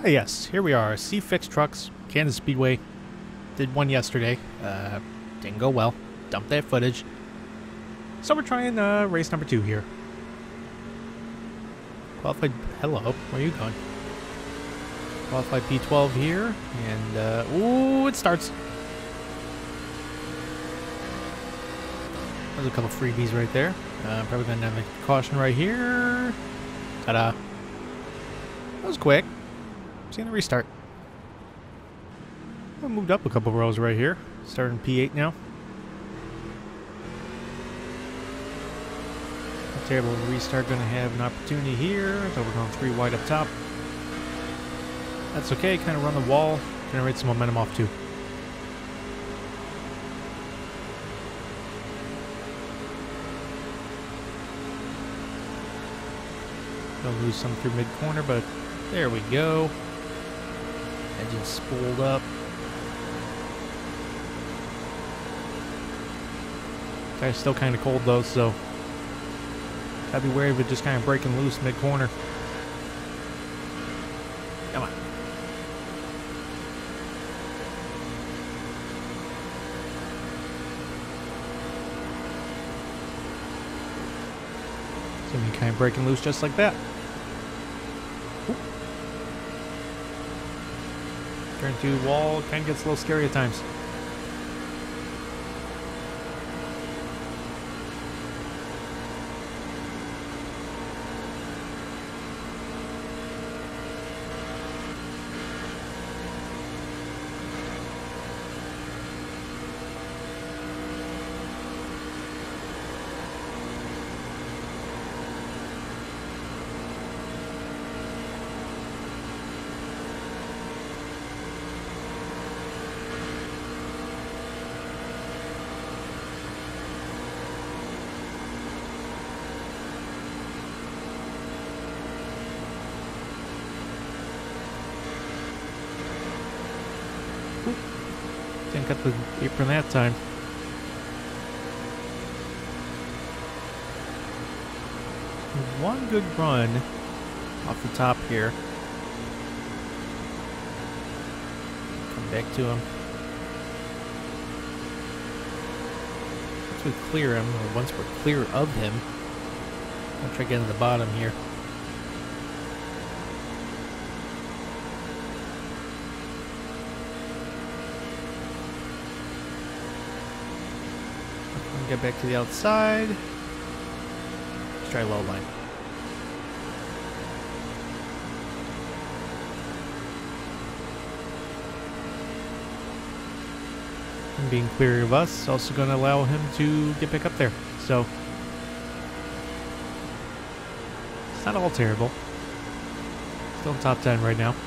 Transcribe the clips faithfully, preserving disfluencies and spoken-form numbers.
Ah, yes, here we are. C Fix Trucks, Kansas Speedway. Did one yesterday. Uh, didn't go well. Dumped that footage. So we're trying uh, race number two here. Qualified. Hello, where are you going? Qualified P twelve here, and uh, ooh, it starts. There's a couple freebies right there. Uh, probably gonna have a caution right here. Ta-da! That was quick. Seeing the restart. I moved up a couple rows right here. Starting P eight now. Terrible restart. Gonna have an opportunity here. So we're going three wide up top. That's okay. Kind of run the wall. Generate some momentum off too. Don't lose some through mid corner, but there we go. Engine spooled up. Tire's still kind of cold though, so gotta be wary of it just kind of breaking loose mid corner. Come on. See me kind of breaking loose just like that. Oop. Turn to wall, kind of gets a little scary at times. Didn't cut the apron that time. One good run off the top here. Come back to him. Once we clear him, or once we're clear of him, I'll try getting to the bottom here. Get back to the outside. Let's try low line. And being clear of us, also going to allow him to get back up there. So it's not all terrible. Still in top ten right now.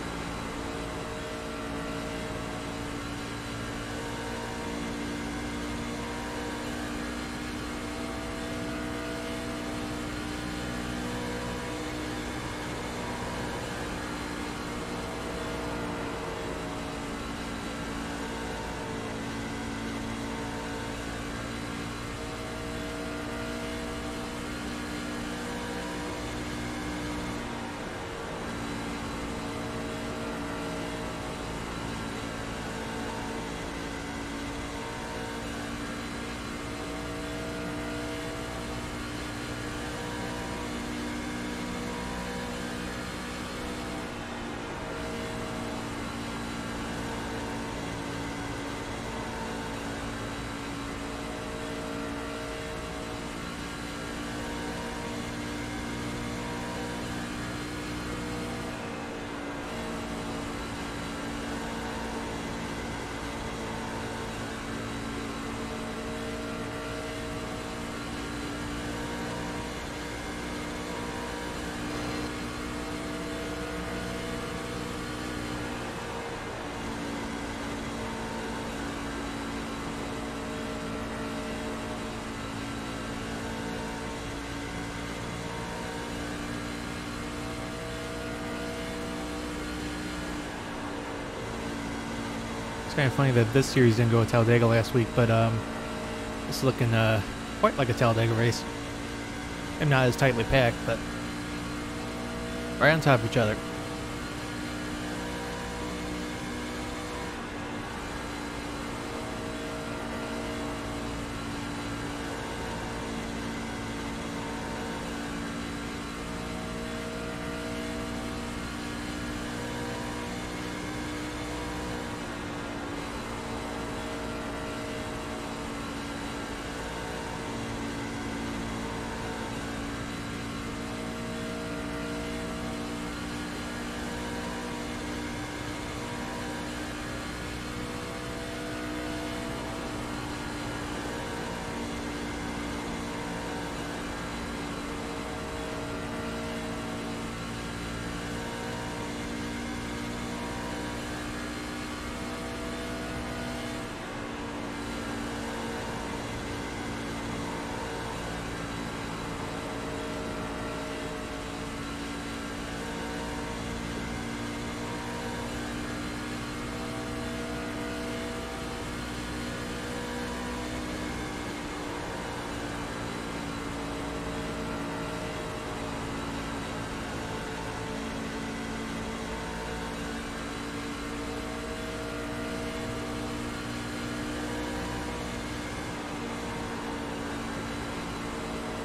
It's kind of funny that this series didn't go at Talladega last week, but um, it's looking uh, quite like a Talladega race. And not as tightly packed, but right on top of each other.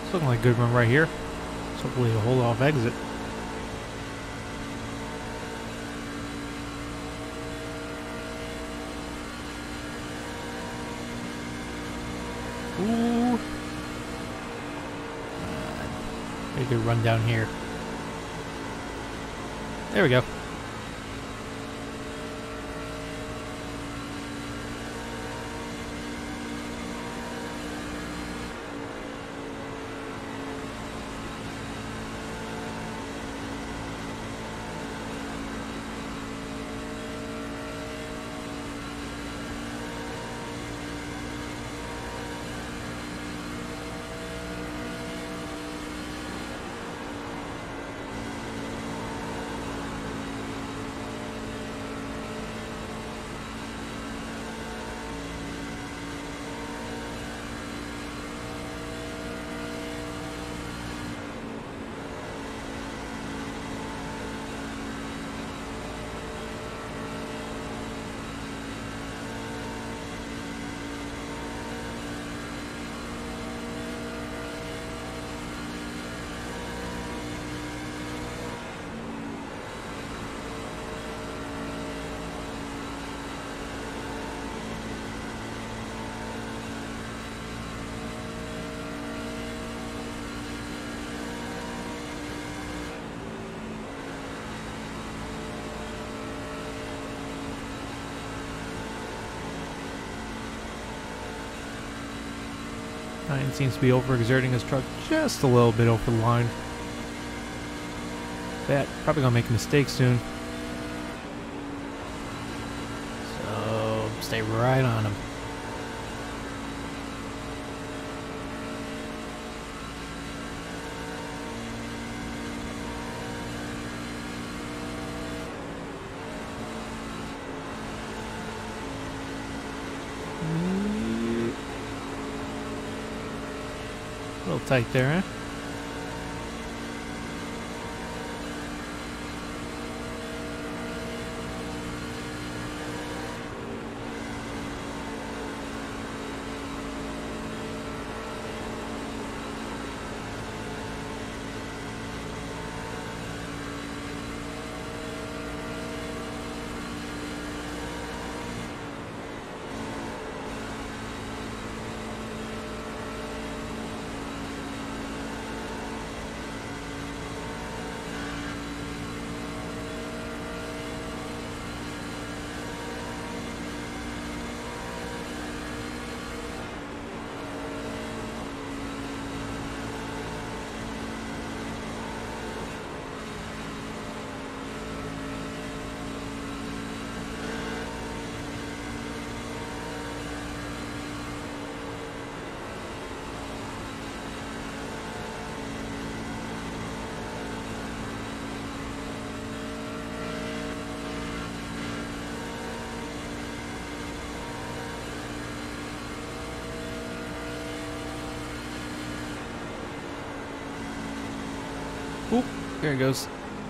It's looking like a good run right here. So hopefully a hold off exit. Ooh. Uh, pretty good run down here. There we go. Ryan seems to be overexerting his truck just a little bit over the line. That probably gonna make a mistake soon. So stay right on him. A little tight there, huh? Oop, there he goes.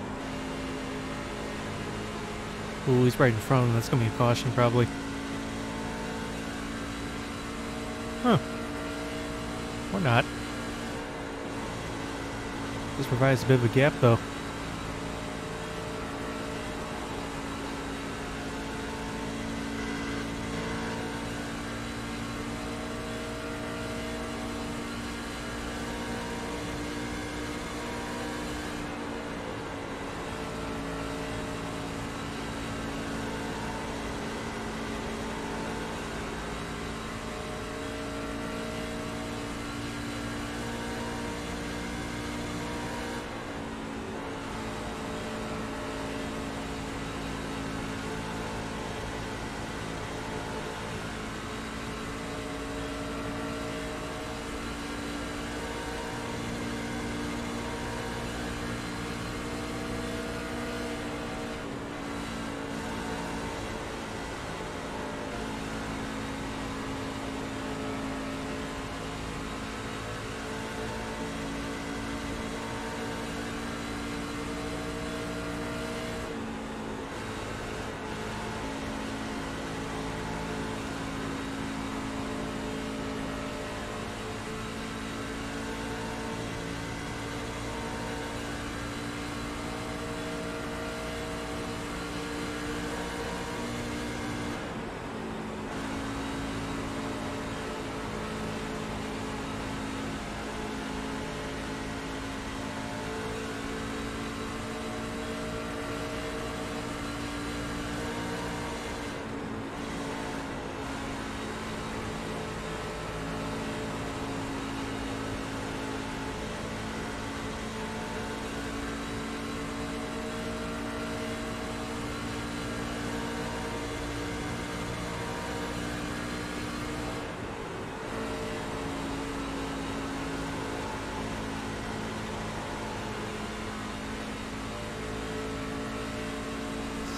Ooh, he's right in front of him. That's going to be a caution, probably. Huh. Or not. This provides a bit of a gap, though.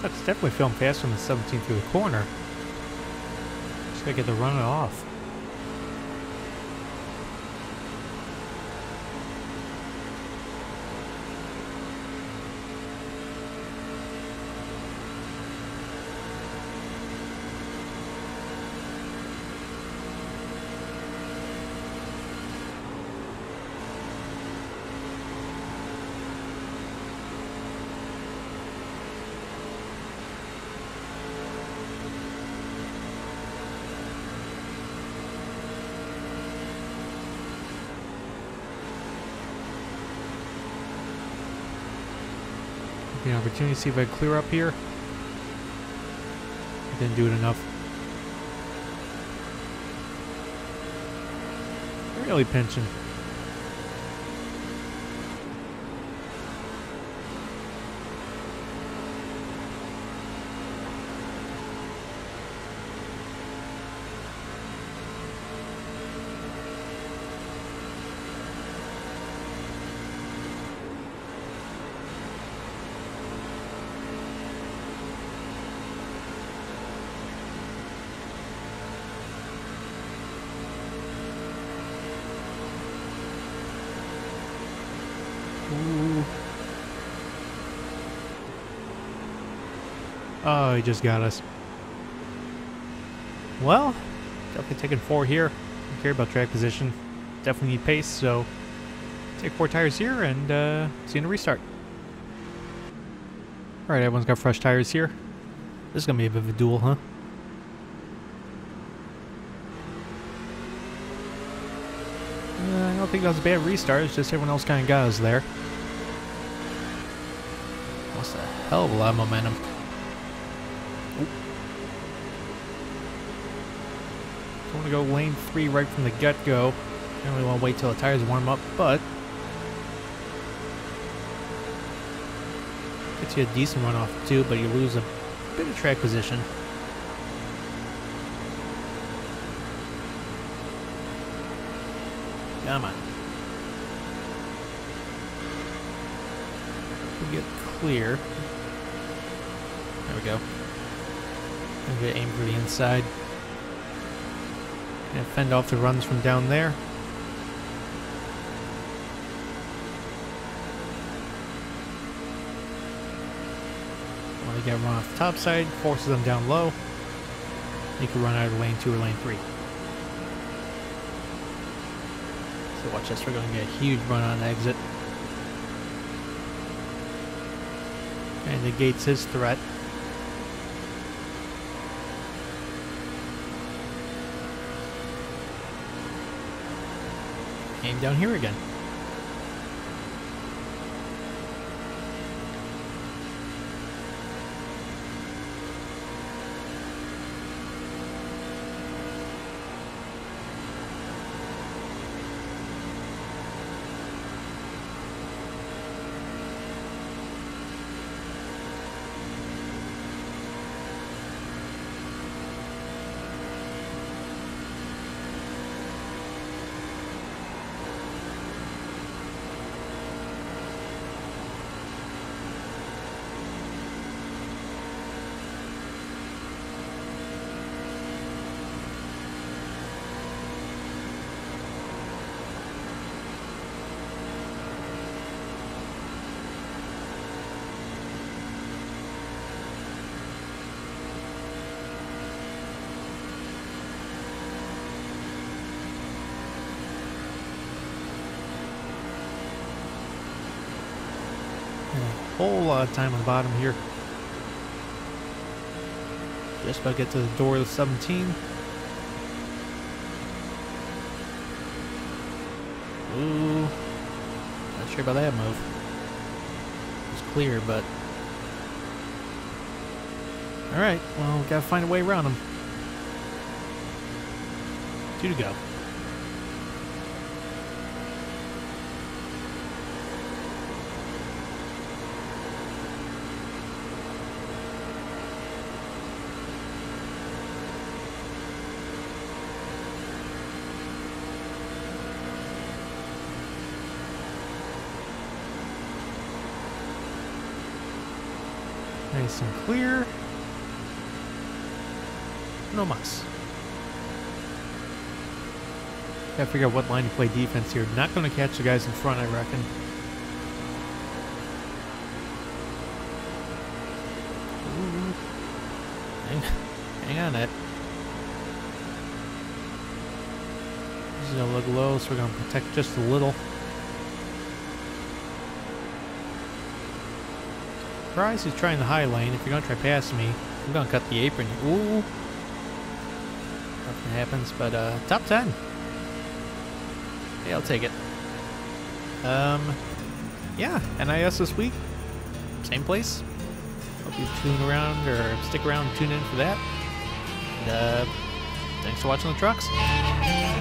It's definitely feeling faster than the seventeen through the corner. Just gotta get the run off. The opportunity to see if I clear up here. I didn't do it enough. Really pinching. Ooh. Oh, he just got us. Well, definitely taking four here. Don't care about track position. Definitely need pace, so take four tires here and uh, see you in the restart. Alright, everyone's got fresh tires here. This is going to be a bit of a duel, huh? Uh, I don't think that was a bad restart, it's just everyone else kind of got us there. Lost a hell of a lot of momentum. Oop. Don't want to go lane three right from the get-go. I don't really want to wait till the tires warm up, but gets you a decent run off too, but you lose a bit of track position. Come on. We get clear. There we go. I'm gonna aim for the inside. And fend off the runs from down there. While you get run off the top side, forces them down low. You can run out of lane two or lane three. So watch this, we're going to get a huge run on exit. And negates his threat. Aim down here again. Whole lot of time on the bottom here. Just about to get to the door of the seventeen. Ooh, not sure about that move. It's clear, but all right. Well, gotta find a way around them. Two to go. Nice and clear. No mas. Gotta figure out what line to play defense here. Not gonna catch the guys in front, I reckon. Ooh. Hang, hang on it. This is gonna look low, so we're gonna protect just a little. Price is trying the high lane. If you're gonna try past me, I'm gonna cut the apron. Ooh. Nothing happens, but uh, top ten. Yeah, I'll take it. Um, yeah, N I S this week. Same place. Hope you tune around or stick around and tune in for that. And, uh, thanks for watching the trucks.